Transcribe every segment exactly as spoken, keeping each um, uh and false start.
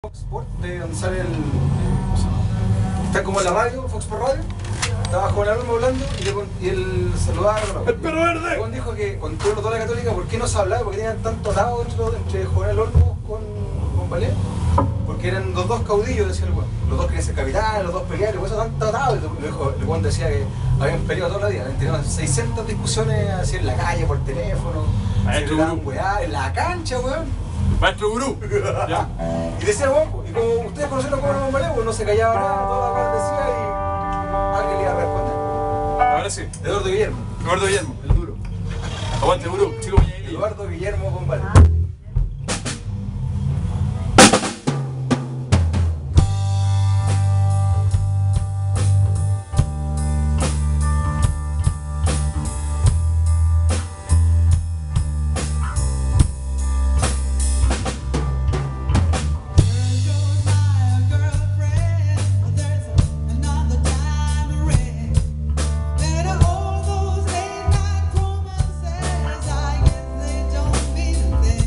Fox Sport, de donde sale el... Está como en la radio, Fox por radio. Estaba Juan Alonso hablando y, le, y él saludaba a ¡El perro verde! Juan dijo que con todo lo de la Católica, ¿por qué no se hablaba? Porque tenían tanto atado entre, entre Juan Alonso con, con Valé. Porque eran los dos caudillos, decía el Juan. Los dos querían ser capitanes, los dos pelear, y por eso tanto atado. El Juan decía que habían peleado todos los días. Tenían seiscientas discusiones así en la calle, por teléfono. Maestro se Gurú. weá, en la cancha, weón. Maestro Gurú. ¿Ya? Y decía el guapo, y como ustedes conocieron como Juan Valé, pues no se callaba nada, toda la cara decía y alguien le iba a responder. Ahora sí. Eduardo Guillermo, Eduardo Guillermo. el duro. Aguante Gurú. Chico Peñailillo. Eduardo Guillermo Juan Valé. Better all those late night romances, I guess they don't mean a thing.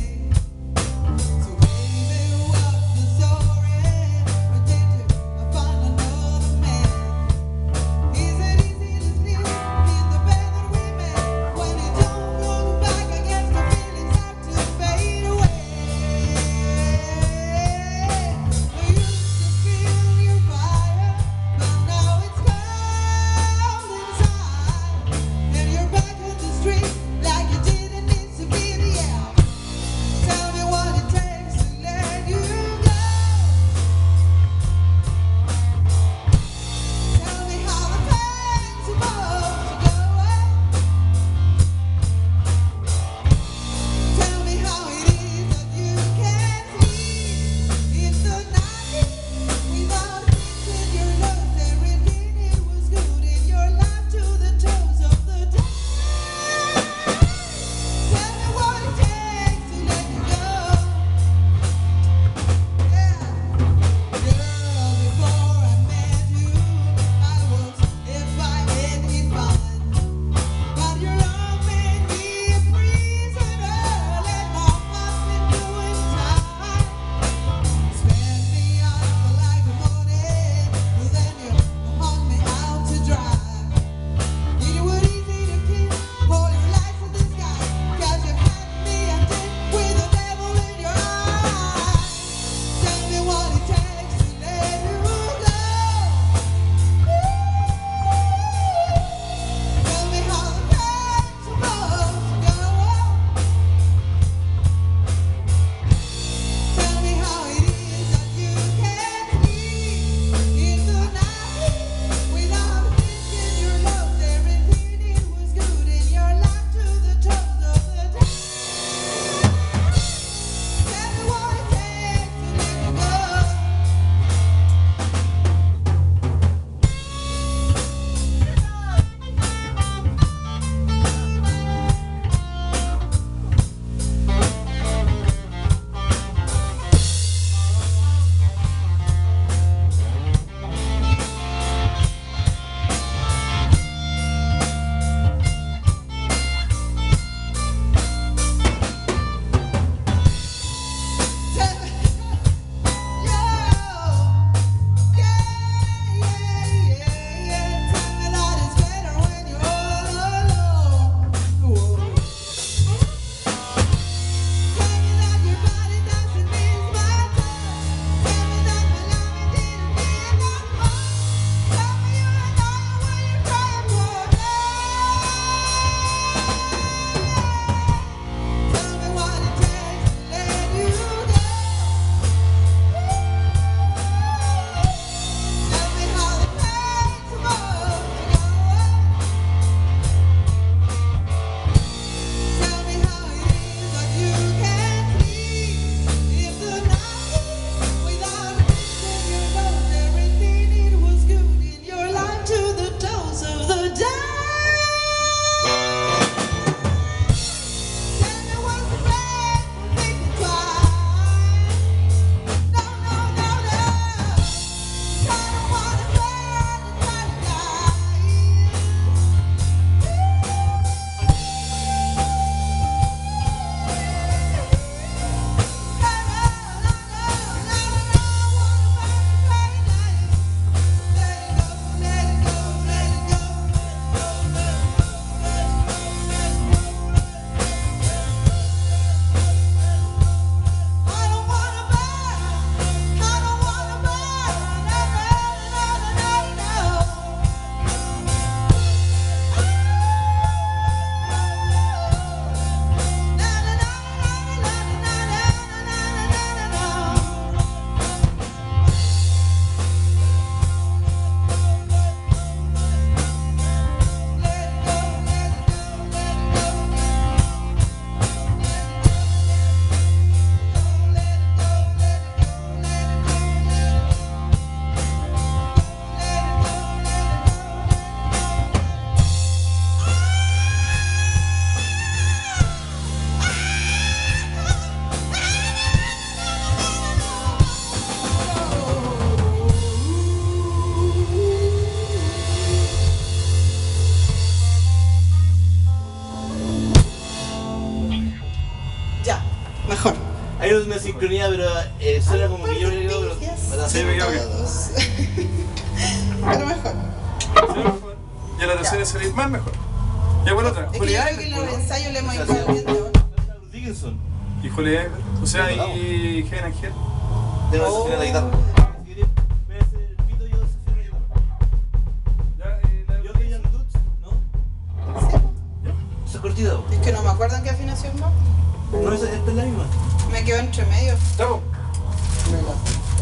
misma sincronía, pero eh, suena como que yo me digo, pero... Sí, me equivoqué. Todos. Pero mejor. Sí, mejor. Y a la tercera serie más mejor. Ya, bueno, otra. Es que yo Julián, creo que en los ensayos le hemos ido Gracias. bien de ahora. Bruce Dickinson. y Julián, o sea, y Gen Angel. De la Oh. de la guitarra. Si querés, voy a hacer el pito y yo desafinar la guitarra. Ya, eh, la- Yo que ya Dudes, ¿no? Sí. Esa es cortita, po. Es que no me acuerdo en qué afinación va. No, esa esta es la misma. Me quedo entre medio. Estamos. Me la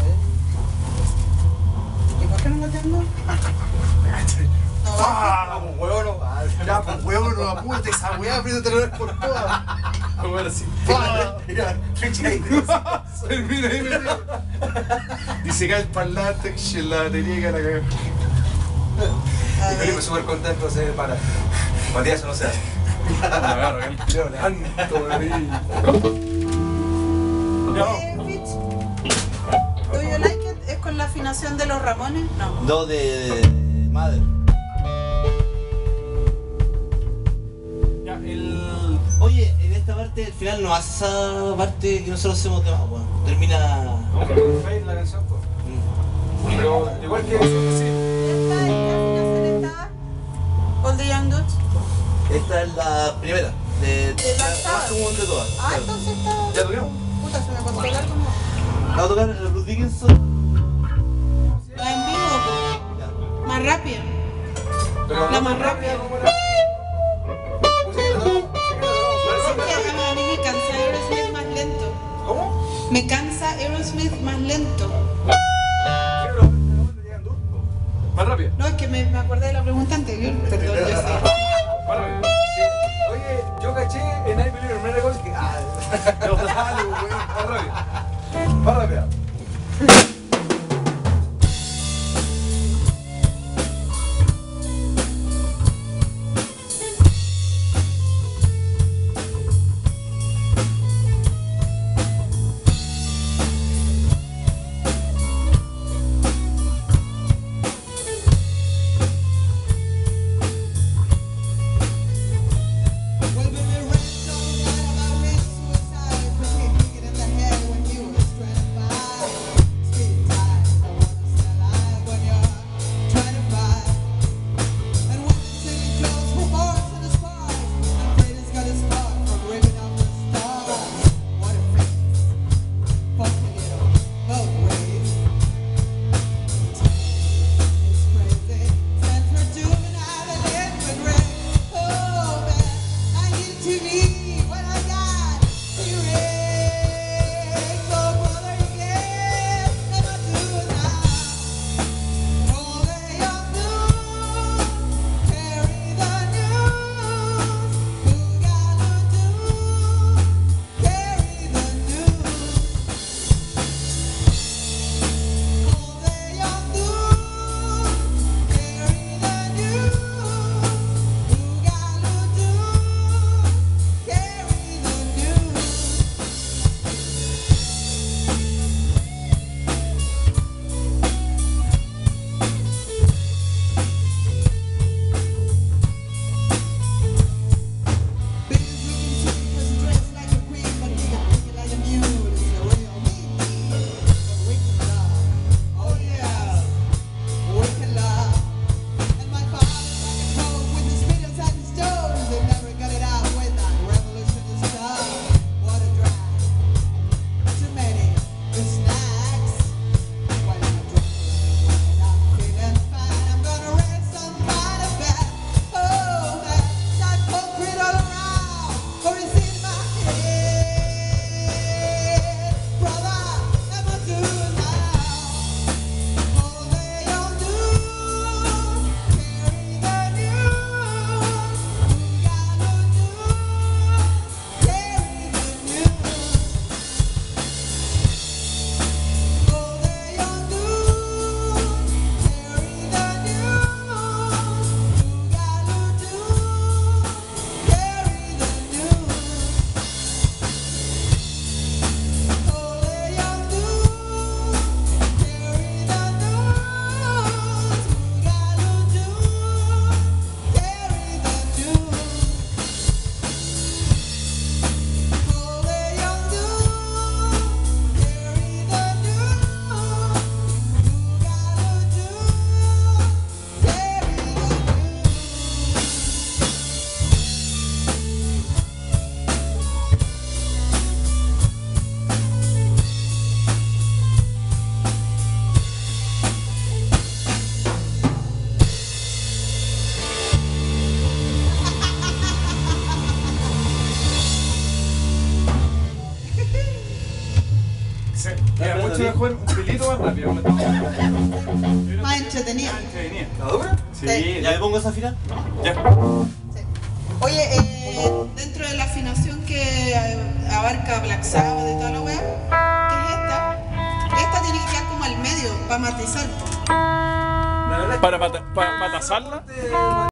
¿Y por qué no la tengo? No va. ¡Ah! Pues huevo, no. Ah, ya, pues huevo, no apúrate esa weá, apriétate la vez por todas. Vamos a ver así. ¡Ah! Mira, fecha ahí. Termina ahí, metido. Dice que el parlante, que la batería que la cagó. Y Felipe súper contento se para. Matías eso no se hace. La agarro, ¿eh? Leo, levanto, bebé. Ya, vamos. Eh, Fitch. Do you like it? ¿Es con la afinación de los Ramones? No. Dos de Mother. Ya, el. Oye, en esta parte, al final no hace esa parte que nosotros hacemos de más, weón. Termina. Vamos con un fade la canción, pues. Mm. Pero igual que eso, sí. ¿Ya está? ¿En qué afinación está? All the Young Dudes. Esta es la primera. De, De la Black más Sabbath. común de todas. Ah, claro. entonces está. ¿Ya tocamos? Puta, se me pasó el algo más. La va a tocar el Bruce Dickinson. La en vivo, Ya. po. Más rápida. Pero La no más tan rápida. como la. Pues sí que lo tocamos, sí que lo tocamos. Es que a mí- a mí me cansa Aerosmith más lento. ¿Cómo? Me cansa Aerosmith más lento. Quiero los los de Llegan Dur. Más rápido. No, es que me, me acordé de la pregunta anterior. Perdón, yo sé. Más rápido. Sí. Oye, yo caché en I Believe in Miracles que. Ah, No, dale, güey. Más rápido. más rápido. Well, baby, right now, I'm about to suicide. más rápido. con la esta. Más entretenida. Entretenida. ¿La dura? Sí, ¿Ya me pongo esa final? ya. Sí. Oye, eh, dentro de la afinación que eh, abarca Black Sabbath y toda la weá, ¿qué es esta? Esta tiene que quedar como al medio, para matizar. La verdad es que Para, para, para, para tasarla. eh,